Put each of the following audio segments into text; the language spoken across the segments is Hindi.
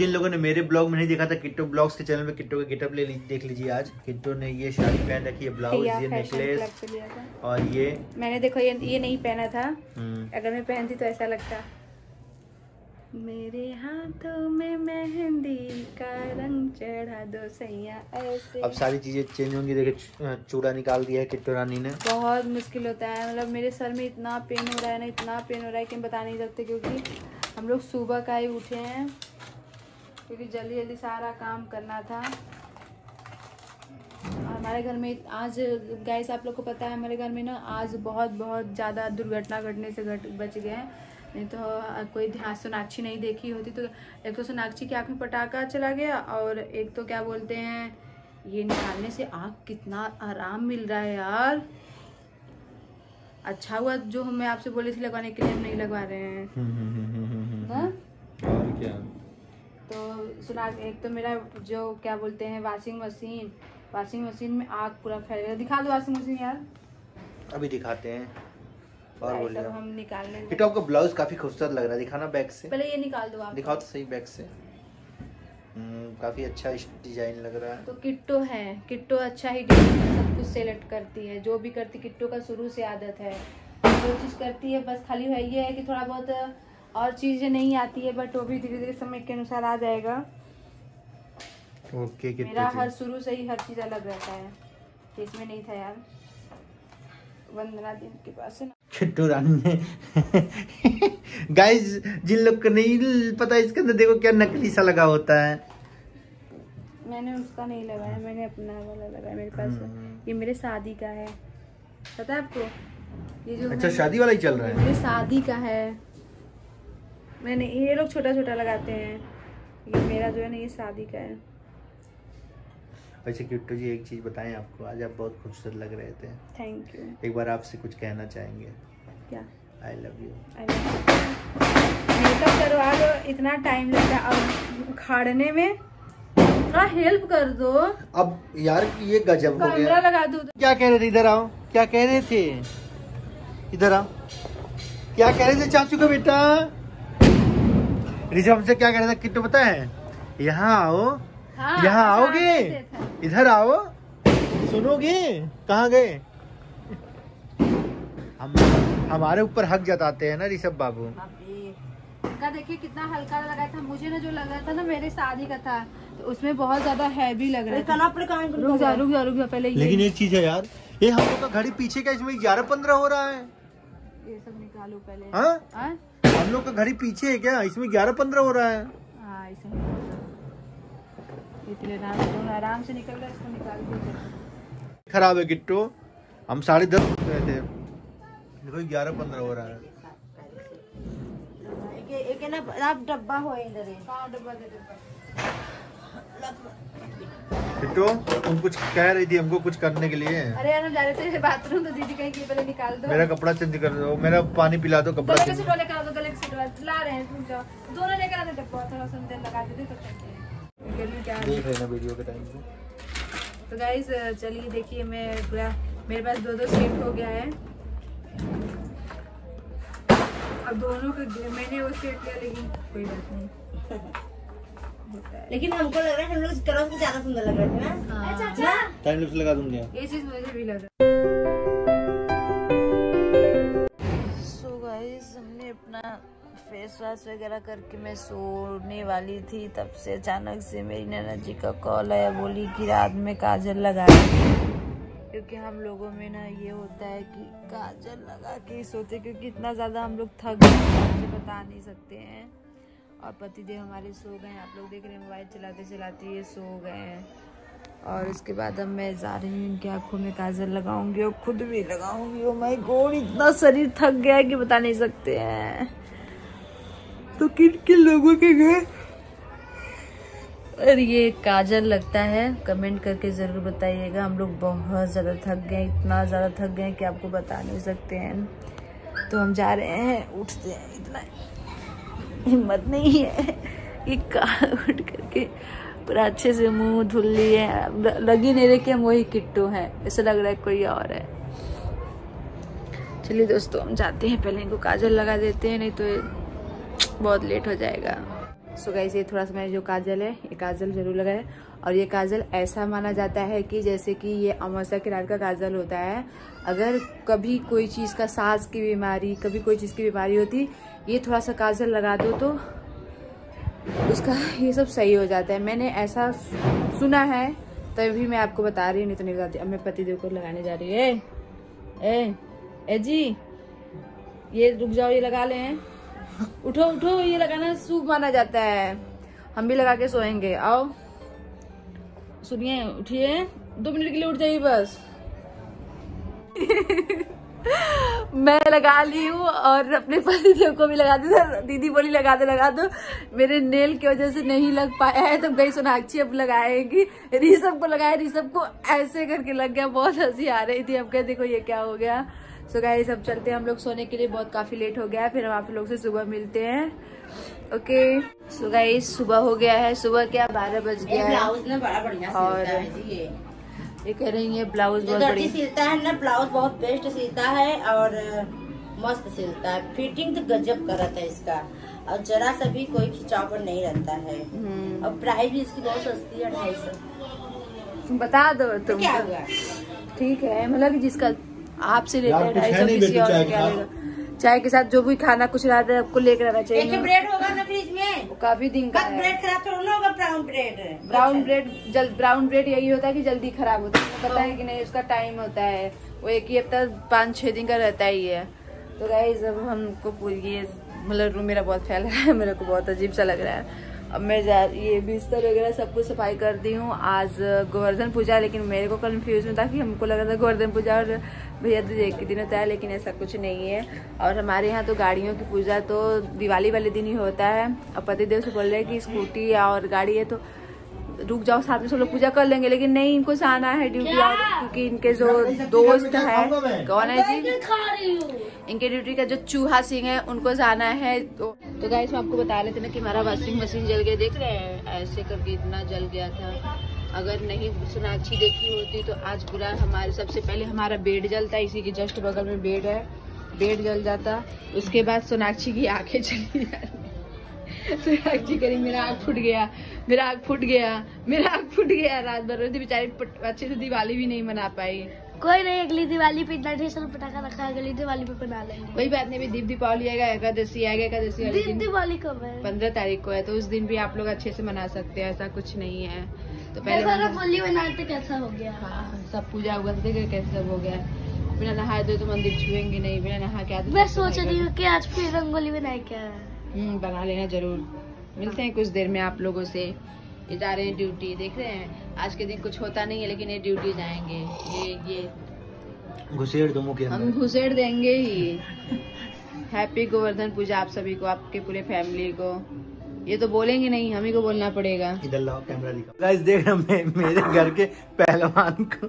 जिन लोगों ने मेरे ब्लॉग में नहीं देखा था, किट्टो ब्लॉग्स के चैनल में किट्टो का गेटअप देख लीजिए। आज किट्टो ने ये साड़ी पहन रखी है, ब्लाउज, ये नेकलेस, और ये मैंने देखो ये नहीं पहना था। अगर मैं पहनती तो ऐसा लगता। मेरे हाथों में मेहंदी का रंग चढ़ा दो सैया ऐसे। अब सारी चीजें चेंज होंगी। देखिए चूड़ा निकाल दिया है किट्टो रानी ने। बहुत मुश्किल होता है, मतलब मेरे सर में इतना पेन हो रहा है ना, इतना पेन हो रहा है कि हम बता नहीं सकते, क्योंकि हम लोग सुबह का ही उठे हैं, क्योंकि जल्दी जल्दी सारा काम करना था। हमारे घर में आज गाइस आप लोग को पता है, हमारे घर में ना आज बहुत ज़्यादा दुर्घटना घटने से बच गए हैं। नहीं तो कोई ध्यान सोनाक्षी नहीं देखी होती तो एक तो सोनाक्षी की आँख में पटाखा चला गया, और एक तो क्या बोलते हैं, ये निकालने से आँख कितना आराम मिल रहा है यार। अच्छा हुआ जो मैं आपसे बोली थी लगवाने के लिए, हम नहीं लगवा रहे हैं। और क्या? तो सुना, एक तो मेरा जो क्या बोलते हैं वाशिंग मशीन में आग पूरा फैल गया। दिखा दो वाशिंग मशीन यार। अभी दिखाते हैं। और बोलिए। हम निकाल लेंगे। किट्टो आपका ब्लाउज काफी खूबसूरत लग रहा है, दिखाना बैक से। पहले ये निकाल दो आप। दिखाओ तो सही बैक से। काफी अच्छा डिजाइन लग रहा है। तो किट्टो है, किट्टो अच्छा ही डिजाइन सब कुछ सेलेक्ट करती है, जो भी करती किट्टो का शुरू से आदत है, जो चीज करती है। बस खाली है ये है कि थोड़ा बहुत और चीजें नहीं आती है, बट वो भी धीरे धीरे समय के अनुसार आ जाएगा। ओके। मेरा हर शुरू से ही हर चीज अलग रहता है, इसमें नहीं था यार। वंदना दिन के पास है ना किट्टो रानी ने गाइस जिन लोग को नहीं पता, इसके अंदर देखो क्या नकली सा लगा होता है। मैंने उसका नहीं लगाया, मैंने अपना वाला लगाया। मेरे पास ये मेरे शादी का है, पता है आपको? ये जो अच्छा शादी वाला ही चल रहा है। मेरे शादी का है। मैंने ये लोग छोटा छोटा लगाते हैं, ये मेरा जो है ना ये शादी का है। वैसे किट्टो जी एक चीज बताएं आपको, आज आप बहुत खूबसूरत लग रहे थे। Thank you. एक बार आपसे कुछ कहना चाहेंगे? क्या? I love you. मेकअप करवा लो, इतना टाइम लगता है, अब उखाड़ने में थोड़ा हेल्प कर दो। अब यार ये गजब हो गया। कैमरा लगा दो। क्या कह रहे थे? इधर आओ। क्या कह रहे थे? इधर आओ। क्या कह रहे थे चाचू का बेटा? ऋषभ हमसे क्या कह रहा था किट्टो पता है? यहाँ आओ। हाँ, यहाँ आओगे? इधर आओ। सुनोगे? कहाँ गए? हम हमारे ऊपर हक जताते हैं ना ऋषभ बाबू। का देखिए कितना हल्का लगा था, मुझे ना जो लग रहा था ना मेरे शादी का था, तो उसमें बहुत ज्यादा हैवी लग रहा था। रुक जा पहले। लेकिन एक चीज है यार, ये हम लोग का घड़ी पीछे का, इसमें 11-15 हो रहा है। ये सब निकालो पहले। हाँ? हम लोग का घड़ी पीछे है क्या? इसमें 11-15 हो रहा है। हाँ इसलिए आराम से निकल रहा है, इसको निकाल दीजिए। खराब है किट्टो, हम 10:30 गए थे, देखो 11-15 हो रहा है। एक ना आप डब्बा हो इधर है। डब्बा दे किट्टो तुम कुछ कह रही थी हमको कुछ करने के लिए। अरे यार हम जा रहे थे बाथरूम, तो दीदी कहीं पहले निकाल दो। मेरा कपड़ा चेंज कर दो, मेरा पानी पिला दो, कपड़ा चेंज करा दो। गले से ला रहे हैं, तुम जाओ दोनों लेकर आते, डब्बा थोड़ा सा तेल लगा देते तो देख रहे ना वीडियो के टाइम पे। तो गाइस चलिए देखिए, मैं पूरा मेरे पास 2 सेट हो गया है। अब दोनों के मैंने वो सेट लिया, लेकिन कोई बात नहीं। लेकिन हमको लग रहा है हम लोग इस तरह से ज्यादा सुंदर लग रहे थे ना। चाचा टाइम लैप्स लगा दूंगी। ये चीज मुझे भी लग रहा है। सो गाइस हमने अपना फेस वॉश वगैरह करके मैं सोने वाली थी, तब से अचानक से मेरी नैना जी का कॉल आया, बोली कि रात में काजल लगा, क्योंकि हम लोगों में ना ये होता है कि काजल लगा के सोते, क्योंकि इतना ज़्यादा हम लोग थक गए, बता नहीं सकते हैं। और पतिदेव हमारे सो गए हैं, आप लोग देख रहे हैं मोबाइल चलाते चलाते ये सो गए हैं। और उसके बाद अब मैं जा रही हूँ, इनकी आँखों में काजल लगाऊंगी और खुद भी लगाऊंगी। ओ माय गॉड, इतना शरीर थक गया है कि बता नहीं सकते हैं। तो किन किन लोगों के घर और ये काजल लगता है कमेंट करके ज़रूर बताइएगा। हम लोग बहुत ज़्यादा थक गए, इतना ज़्यादा थक गए कि आपको बता नहीं सकते हैं। तो हम जा रहे हैं, उठते हैं, इतना हिम्मत नहीं है कि उठ करके पूरा अच्छे से मुंह धुल लिए, लग ही नहीं रहे कि हम वही किट्टो हैं, ऐसा लग रहा है कोई और है। चलिए दोस्तों हम जाते हैं, पहले इनको काजल लगा देते हैं, नहीं तो बहुत लेट हो जाएगा। सो गाइस ये थोड़ा सा मैं जो काजल है, ये काजल जरूर लगाए। और ये काजल ऐसा माना जाता है कि जैसे कि ये अमावस्या की रात का काजल होता है। अगर कभी कोई चीज़ का सांस की बीमारी, कभी कोई चीज़ की बीमारी होती, ये थोड़ा सा काजल लगा दो तो उसका ये सब सही हो जाता है। मैंने ऐसा सुना है तभी मैं आपको बता रही हूँ, नहीं तो नहीं बताती। अब मैं पतिदेव को लगाने जा रही है। ए जी, ये रुक जाओ, ये लगा लें। उठो उठो, ये लगाना शुभ माना जाता है। हम भी लगा के सोएंगे। आओ सुनिए, उठिए, 2 मिनट के लिए उठ जाइए बस। मैं लगा ली हूँ और अपने पतिदेव को भी लगा दी। दीदी बोली लगा दो। मेरे नेल की वजह से नहीं लग पाया है, तो गई सोनाक्षी अब लगाएगी। ऋषभ को लगाया, ऋषभ को ऐसे करके लग गया, बहुत हंसी आ रही थी। अब कह देखो ये क्या हो गया। सो गाइस अब चलते हैं हम लोग सोने के लिए, बहुत काफी लेट हो गया है। फिर हम आप लोग से सुबह मिलते हैं। ओके सो गाइस सुबह हो गया है। सुबह क्या 12 बज गया है। ब्लाउज ना बड़ा बढ़िया और सिलता है जी ये कह रही है ब्लाउज बहुत बढ़िया बढ़िया सिलता है ना, ब्लाउज बहुत बेस्ट सिलता है और मस्त सिलता है। फिटिंग तो गजब का रहता है इसका, और जरा सा भी कोई खिंचावट नहीं रहता है। और प्राइस भी इसकी बहुत सस्ती है, 250। बता दो तुम। क्या हुआ? ठीक है, मतलब जिसका आपसे लेता है 250, किसी और से क्या लेगा। चाय के साथ जो भी खाना कुछ रहता है आपको लेकर आना चाहिए। एक ब्रेड होगा ना फ्रिज में, वो काफी दिन का है। ब्रेड खराब थोड़ा ना होगा। ब्राउन ब्रेड यही होता है कि जल्दी खराब होता है, पता है कि नहीं। उसका टाइम होता है, वो एक ही हफ्ता 5-6 दिन का रहता ही है। तो गाइस अब हमको पूरी मतलब रूम मेरा बहुत फैल रहा है, मेरे को बहुत अजीब सा लग रहा है। अब मैं ये बिस्तर वगैरह सब कुछ सफाई कर दी हूँ। आज गोवर्धन पूजा, लेकिन मेरे को कंफ्यूज में था कि हमको लगा था गोवर्धन पूजा और भैया दूज एक ही दिन होता है, लेकिन ऐसा कुछ नहीं है। और हमारे यहाँ तो गाड़ियों की पूजा तो दिवाली वाले दिन ही होता है। अब पतिदेव से बोल रहे हैं कि स्कूटी और गाड़ी है तो रुक जाओ, साथ में सब लोग पूजा कर लेंगे, लेकिन नहीं, इनको आना है ड्यूटी और, क्योंकि इनके जो दोस्त है, कौन है जी, इनके ड्यूटी का जो चूहा सिंह है, उनको जाना है। तो गाइस मैं आपको बता रहे थे ना कि हमारा वॉशिंग मशीन जल गया, देख रहे हैं ऐसे करके इतना जल गया था। अगर नहीं सोनाक्षी देखी होती तो आज पूरा हमारे सबसे पहले हमारा बेड जलता, इसी के जस्ट बगल में बेड है, बेड जल जाता। उसके बाद सोनाक्षी की आंखें चली जाती। सोनाक्षी करी मेरा आँख फूट गया, मेरा आँख फूट गया, मेरा आँख फूट गया। रात भर रोती बेचारी, अच्छे से दिवाली भी नहीं मना पाई। कोई नहीं, अगली दिवाली पे इतना ढेर सारा पटाखा रखा है, अगली दिवाली पे बना लेंगे। कोई बात नहीं, अभी दीपावली आएगा, एकादशी आएगा, एकादशी वाले दिन दिवाली कब है? 15 तारीख को है, तो उस दिन भी आप लोग अच्छे से मना सकते हैं, ऐसा कुछ नहीं है। तो पहले रंगोली बनाते कैसा हो गया? हाँ, सब पूजा हुआ देखे कैसे सब हो गया। बिना नहाए धोए तो मंदिर छुएंगे नहीं, बिना नहा के मैं सोच रही हूँ कि आज फिर रंगोली बनाए क्या। बना लेना जरूर। मिलते हैं कुछ देर में आप लोगों से। ये जा रहे हैं ड्यूटी, देख रहे हैं आज के दिन कुछ होता नहीं है, लेकिन ये ड्यूटी जाएंगे। ये घुसेड़ दो मुँह के अंदर, हम घुसेड़ देंगे ही। हैप्पी गोवर्धन पूजा आप सभी को, आपके पूरे फैमिली को। ये तो बोलेंगे नहीं, हम ही को बोलना पड़ेगा। इधर लाओ कैमरा दिखाओ। गाइस देख रहे हैं मेरे घर के पहलवान को।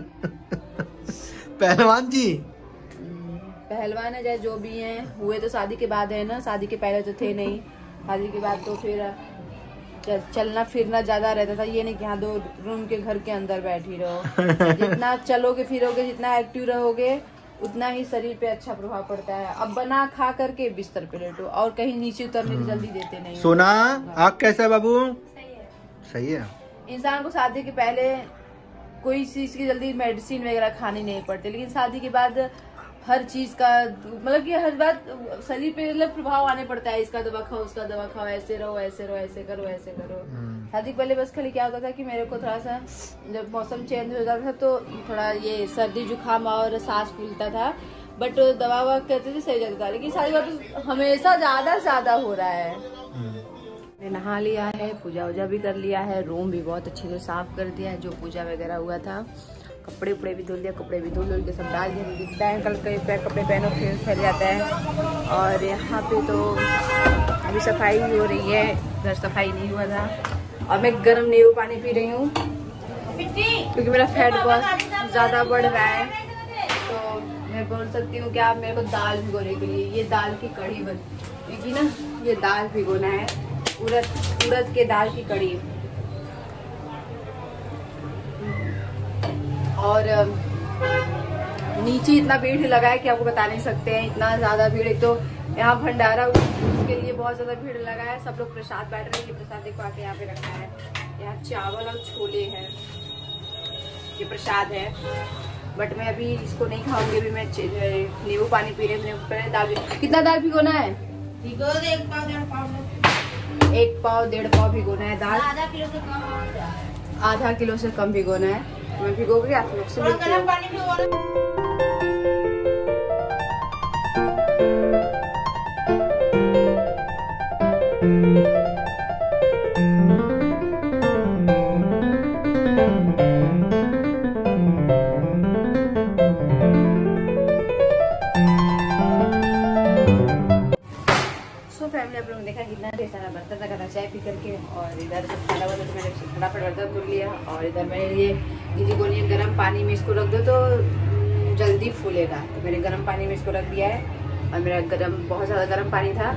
पहलवान जी पहलवान है, चाहे जो भी हैं, हुए तो शादी के बाद है ना, शादी के पहले तो थे नहीं। शादी के बाद तो फिर चलना फिरना ज्यादा रहता था। ये नहीं कि हाँ 2 रूम के घर के अंदर बैठी रहो। जितना चलोगे फिरोगे, जितना एक्टिव रहोगे, उतना ही शरीर पे अच्छा प्रभाव पड़ता है। अब बना खा करके बिस्तर पे लेटो, और कहीं नीचे उतरने की जल्दी देते नहीं। सोना आँख कैसा है बाबू? सही है। इंसान को शादी के पहले कोई चीज की जल्दी मेडिसिन वगैरह खानी नहीं पड़ती, लेकिन शादी के बाद हर चीज का मतलब कि हर बात शरीर पे मतलब प्रभाव आने पड़ता है। इसका दवा खाओ, उसका दवा खाओ, ऐसे रहो, ऐसे रहो, ऐसे करो, ऐसे करो। शादी पहले बस खाली क्या होता था कि मेरे को थोड़ा सा जब मौसम चेंज हो जाता था तो थोड़ा ये सर्दी जुकाम और सांस फूलता था, बट दवा ववा कहते थे सही जाता था। लेकिन सारी बात हमेशा ज्यादा हो रहा है। मैंने नहा लिया है, पूजा वूजा भी कर लिया है, रूम भी बहुत अच्छे से साफ कर दिया है, जो पूजा वगैरह हुआ था। कपड़े उपड़े भी धुल दिया, कपड़े भी धुल के सब डाल दिए। पैन कल के कपड़े पहनो फिर फैल जाता है। और यहाँ पे तो अभी सफाई हो रही है, घर सफाई नहीं हुआ था। और मैं गर्म नींबू पानी पी रही हूँ क्योंकि मेरा फैट बहुत ज़्यादा बढ़ रहा है। तो मैं बोल सकती हूँ कि आप मेरे को दाल भिगोने के लिए, ये दाल की कढ़ी बनेगी ना, ये दाल भिगोना है, उड़द के दाल की कढ़ी। और नीचे इतना भीड़ लगा है कि आपको बता नहीं सकते हैं, इतना ज्यादा भीड़। एक तो यहाँ भंडारा उसके लिए बहुत ज्यादा भीड़ लगा है। सब लोग प्रसाद बांट रहे हैं। ये प्रसाद देखो आके यहाँ पे रखा है। यहाँ चावल और छोले हैं, ये प्रसाद है। बट मैं अभी इसको नहीं खाऊंगी। अभी मैं नींबू पानी पी रही हूँ। पहले दाल, कितना दाल भिगोना है? भिगो दे 1 पाव 1.5 पाव। 1 पाव 1.5 पाव भिगोना है दाल। आधा किलो से कम हो जाए। आधा किलो से कम भिगोना है। मैं भिगो गई, आप लोग से थोड़ा गर्म पानी भिगोना। देखा कितना ढेर सारा बर्तन रखा था चाय पी करके। और इधर सब खाना वाला तो मैंने फटाफट बर्तन धुल लिया। और इधर मैंने ये दीदी बोली गर्म पानी में इसको रख दो तो जल्दी फूलेगा, तो मैंने गर्म पानी में इसको रख दिया है। और मेरा बहुत ज्यादा गर्म पानी था।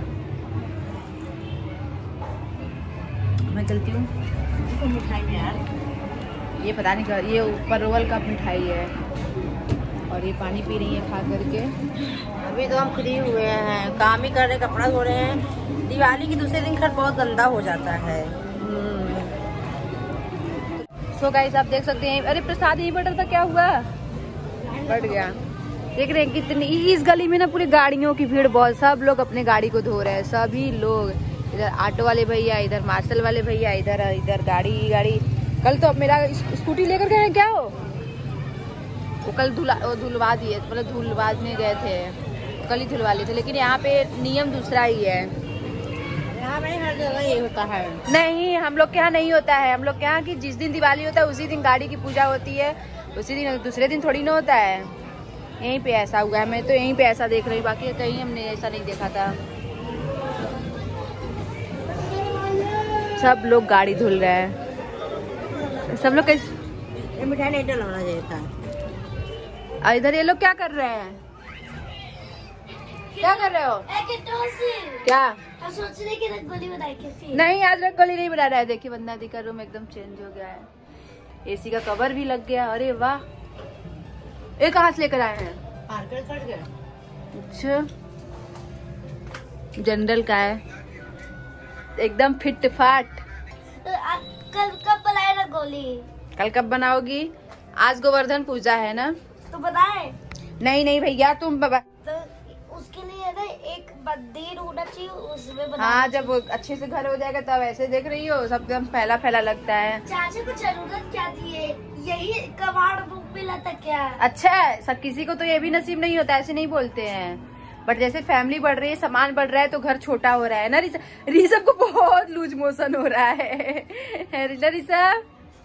मैं चलती हूँ। मिठाई में यार ये पता नहीं क्या, ये परवल का मिठाई है। और ये पानी पी रही है खा करके। अभी तो हम फ्री हुए हैं, काम ही कर रहे, कपड़ा धो रहे हैं। दिवाली की दूसरे दिन घर बहुत गंदा हो जाता है। सो गाइस आप देख सकते हैं। अरे प्रसाद यही बट रहा था, क्या हुआ? बढ़ गया। देख रहे हैं कितनी इस गली में ना पूरी गाड़ियों की भीड़ बहुत। सब लोग अपने गाड़ी को धो रहे हैं, सभी लोग। इधर ऑटो वाले भैया, इधर मार्शल वाले भैया, इधर गाड़ी। कल तो मेरा स्कूटी लेकर गए हैं क्या वो कल धुलवा दिए, मतलब धुलवाने गए थे, कल ही धुलवा लिए थे। लेकिन यहाँ पे नियम दूसरा ही है। यहाँ पे हर जगह ये होता है। नहीं, हम लोग के यहाँ नहीं होता है। हम लोग के यहाँ की जिस दिन दिवाली होता है उसी दिन गाड़ी की पूजा होती है, उसी दिन, दूसरे दिन थोड़ी ना होता है। यहीं पे ऐसा हुआ है। मैं तो यहीं पे ऐसा देख रही हूँ, बाकी कहीं हमने ऐसा नहीं देखा था। सब लोग गाड़ी धुल रहे हैं। सब लोग ये मिठाई नहीं डलवाना चाहिए था। इधर ये लोग क्या कर रहे हैं? क्या कर रहे हो? क्या? हम सोच रहे कि रंगोली बनाए कैसे? नहीं, आज रंगोली नहीं बना रहा है। देखिए बंदा दी का रूम एकदम चेंज हो गया है। एसी का कवर भी लग गया। अरे वाह, ये कहाँ से लेकर आए हैं? कट गया। अच्छा, जनरल का है, एकदम फिट फाट। कल कब बनाए रंगोली? कल कब बनाओगी? आज गोवर्धन पूजा है ना, तो बनाए। नहीं भैया तुम बाबा, तो उसके लिए ना एक मंदिर होना चाहिए, उसमें बना। हाँ, जब अच्छे से घर हो जाएगा तब। ऐसे देख रही हो सब एकदम फैला लगता है। चाचा को जरूरत क्या थी? यही कबाड़ बुक मिला था क्या? अच्छा, सब किसी को तो ये भी नसीब नहीं होता, ऐसे नहीं बोलते हैं। बट जैसे फैमिली बढ़ रही है, सामान बढ़ रहा है, तो घर छोटा हो रहा है ना। ऋषभ को बहुत लूज मोशन हो रहा है ऋषभ।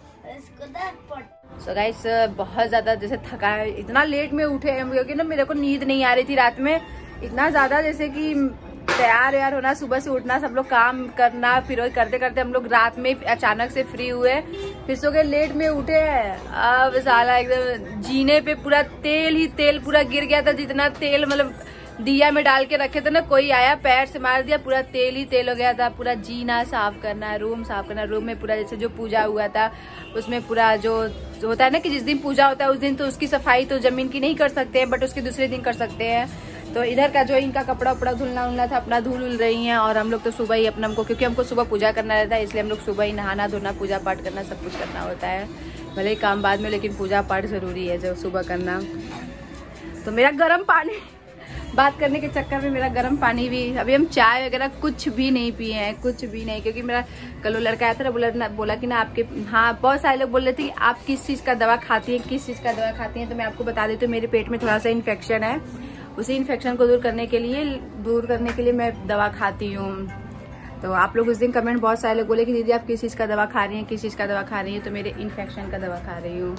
सो गाइस बहुत ज्यादा जैसे थका है, इतना लेट में उठे हैं क्योंकि ना मेरे को नींद नहीं आ रही थी रात में। इतना ज्यादा जैसे कि तैयार होना, सुबह से उठना, सब लोग काम करना, फिर करते करते हम लोग रात में अचानक से फ्री हुए, फिर सो के लेट में उठे हैं। अब साला एकदम जीने पे पूरा तेल ही तेल पूरा गिर गया था। जितना तेल मतलब दिया में डाल के रखे थे ना, कोई आया पैर से मार दिया, पूरा तेल ही तेल हो गया था। पूरा जीना साफ करना, रूम साफ करना, रूम में पूरा जैसे जो पूजा हुआ था उसमें पूरा जो होता है ना कि जिस दिन पूजा होता है उस दिन तो उसकी सफाई तो जमीन की नहीं कर सकते हैं, बट उसके दूसरे दिन कर सकते हैं। तो इधर का जो इनका कपड़ा उपड़ा धुलना था अपना धुल रही हैं। और हम लोग तो सुबह ही अपना क्योंकि हमको सुबह पूजा करना रहता है, इसलिए हम लोग सुबह ही नहाना धोना, पूजा पाठ करना, सब कुछ करना होता है। भले ही काम बाद में, लेकिन पूजा पाठ जरूरी है जो सुबह करना। तो मेरा गर्म पानी बात करने के चक्कर में मेरा गर्म पानी भी, अभी हम चाय वगैरह कुछ भी नहीं पिए हैं, कुछ भी नहीं। क्योंकि मेरा कल लड़का आया था, बोला कि ना आपके, हाँ बहुत सारे लोग बोल रहे थे कि आप किस चीज़ का दवा खाती हैं, किस चीज़ का दवा खाती हैं। तो मैं आपको बता देती हूँ, मेरे पेट में थोड़ा सा इन्फेक्शन है, उसी इन्फेक्शन को दूर करने के लिए मैं दवा खाती हूँ। तो आप लोग उस दिन कमेंट बहुत सारे लोग बोले कि दीदी आप किस चीज़ का दवा खा रही हैं, किस चीज़ का दवा खा रही हैं। तो मेरे इन्फेक्शन का दवा खा रही हूँ।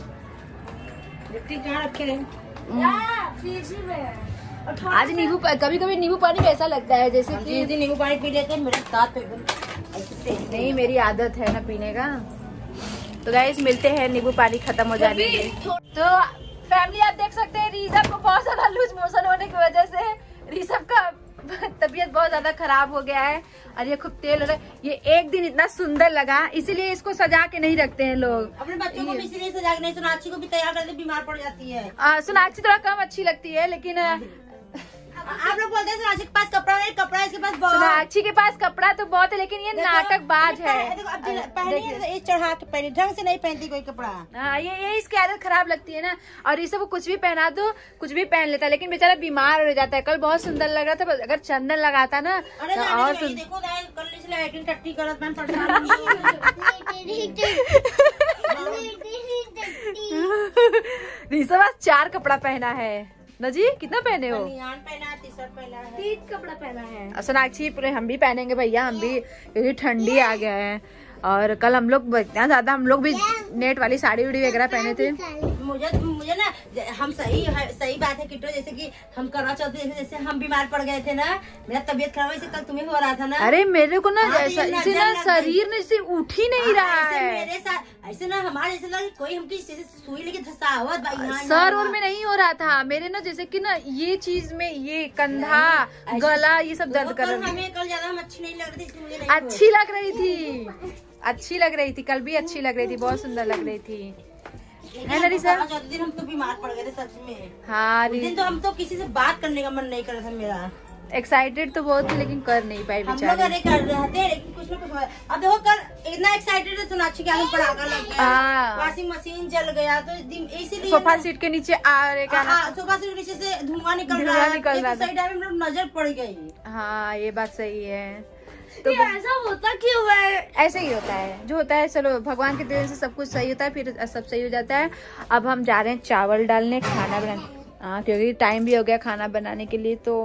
आज नींबू, कभी कभी नींबू पानी कैसा लगता है जैसे कि नींबू पानी पी लेते हैं, मेरे दांत एकदम नहीं, मेरी आदत है ना पीने का। तो गाइस मिलते हैं नींबू पानी खत्म हो जाने के। तो फैमिली आप देख सकते हैं, ऋषभ को बहुत ज्यादा लूज मोशन होने की वजह से ऋषभ का तबीयत बहुत ज्यादा खराब हो गया है। और ये खूब तेल हो रहा है। ये एक दिन इतना सुंदर लगा, इसीलिए इसको सजा के नहीं रखते हैं लोग। अपने बच्चों को भी इसलिए सजा के नहीं, सोनाक्षी को भी तैयार करके बीमार पड़ जाती है। सोनाक्षी थोड़ा कम अच्छी लगती है, लेकिन आप लोग बोलते हैं सोनाक्षी के पास कपड़ा नहीं, कपड़ा इसके पास बहुत। सोनाक्षी के पास कपड़ा तो बहुत है, लेकिन ये नाटकबाज है। देखो अब पहनी चढ़ा के पहनी, ढंग से नहीं पहनती कोई कपड़ा। हाँ, ये इसकी आदत खराब लगती है ना। और इसे वो कुछ भी पहना दो, कुछ भी पहन लेता है, लेकिन बेचारा बीमार हो जाता है। कल बहुत सुंदर लग रहा था, अगर चंदन लगाता ना तो और देखो कल इसलिए टट्टी करत मैं ऋषभ आज 4 कपड़ा पहना है ना जी। कितना पहने हो? पहना, टी-शर्ट पहना है, 3 कपड़ा पहना है। सोनाक्षी पूरे हम भी पहनेंगे भैया, हम भी, क्योंकि ठंडी आ गया है। और कल हम लोग इतना ज्यादा हम लोग भी नेट वाली साड़ी उड़ी वगैरह पहने थे। मुझे ना हम सही बात है किट्टो, जैसे कि हम करवा चौथ जैसे हम बीमार पड़ गए थे ना, मेरा तबीयत खराब वैसे कल तुम्हें हो रहा था ना। अरे मेरे को ना जैसा इसे ना शरीर ने इसे उठ ही नहीं रहा है। मेरे साथ ऐसे ना हमारे ऐसे लगे कोई हमकी सुई लेके धसावत सर और में नहीं हो रहा था मेरे ना, जैसे कि ना ये चीज में ये कंधा गला ये सब दर्द कर रहा। हमें कल ज्यादा अच्छी नहीं लग रही थी, मुझे अच्छी लग रही थी, अच्छी लग रही थी, कल भी अच्छी लग रही थी, बहुत सुंदर लग रही थी, है ना रिसा? दिन हम तो बीमार पड़ गए थे सच में। हाँ, दिन तो हम तो किसी से बात करने का मन नहीं कर रहा था मेरा। एक्साइटेड तो बहुत थी, लेकिन कर नहीं पाई बेचारी। हम लोग अरे कर रहे थे, लेकिन कुछ ना कुछ। अब देखो कल इतना एक्साइटेड है, सोनाक्षी के आगे पटाखा लग गया, वॉशिंग मशीन जल गया, तो इसीलिए सोफा सीट के नीचे आ रहे का, सोफा सीट के नीचे से धुआं निकल रहा है, सही टाइम में नजर पड़ गई। हाँ, ये बात सही है। तो ऐसा होता क्यों है? ऐसे ही होता है, जो होता है चलो भगवान के देन से सब कुछ सही होता है, फिर सब सही हो जाता है। अब हम जा रहे हैं चावल डालने, खाना बनाने, क्योंकि टाइम भी हो गया खाना बनाने के लिए। तो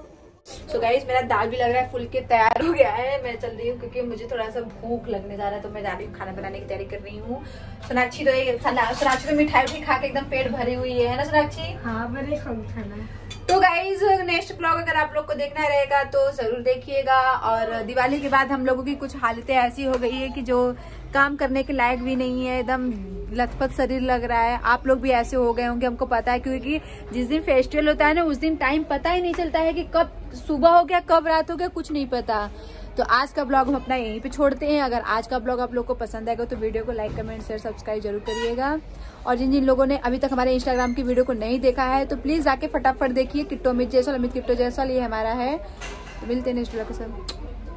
सो गाइस, मेरा दाल भी लग रहा है फुल के तैयार हो गया है। मैं चल रही हूँ क्योंकि मुझे थोड़ा सा भूख लगने जा रहा है, तो मैं जा रही हूँ खाना बनाने की तैयारी कर रही हूँ। सोनाक्षी तो मिठाई खा के एकदम पेट भरी हुई है ना सोनाक्षी? हाँ, मैंने खाना। तो गाइज नेक्स्ट ब्लॉग अगर आप लोग को देखना रहेगा तो जरूर देखिएगा। और दिवाली के बाद हम लोगों की कुछ हालतें ऐसी हो गई है कि जो काम करने के लायक भी नहीं है, एकदम लथपथ शरीर लग रहा है। आप लोग भी ऐसे हो गए होंगे, हमको पता है, क्योंकि जिस दिन फेस्टिवल होता है ना उस दिन टाइम पता ही नहीं चलता है कि कब सुबह हो गया कब रात हो गया, कुछ नहीं पता। तो आज का ब्लॉग हम अपना यहीं पे छोड़ते हैं। अगर आज का ब्लॉग आप लोग को पसंद आएगा तो वीडियो को लाइक कमेंट शेयर सब्सक्राइब जरूर करिएगा। और जिन जिन लोगों ने अभी तक हमारे इंस्टाग्राम की वीडियो को नहीं देखा है तो प्लीज जाके फटाफट देखिए। किट्टो अमित जायसवाल, अमित किट्टो जायसवाल ये हमारा है। तो मिलते हैं नेक्स्ट ब्लॉग के साथ।